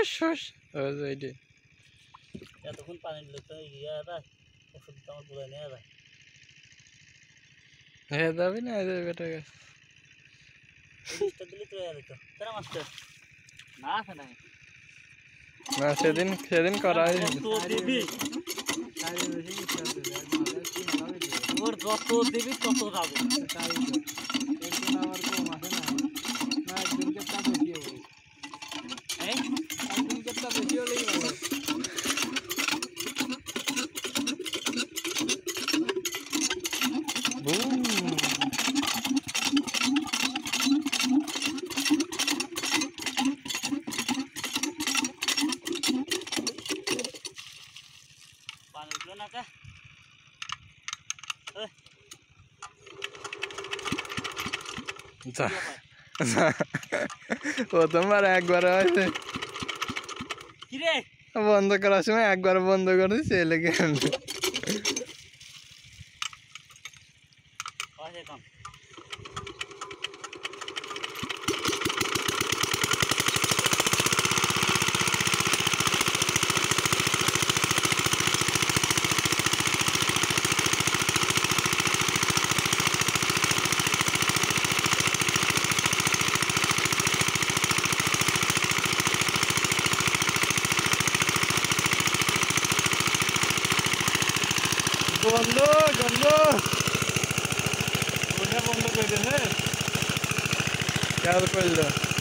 হুস ওইটি এতক্ষণ পানি দিলে তো ইয়া যায় ওষুধ তো আমার বলে নেওয়া যায় হয়ে যাবি না এই যে বেটা গেছে পুলিশটা দিলে তো হয়ে যেত তারা মাস্টার না আছে না না সেদিন করা হয়েছিল তো দিবি ওর যত দিবি তত যাবো পানি উঠলো না কা প্রথমবার একবার হয়েছে কিরে বন্ধ করার সময় একবার বন্ধ করে দিচ্ছে লেগে বন্ধ বন্ধ বন্ধ করে দেন খেয়াল করলো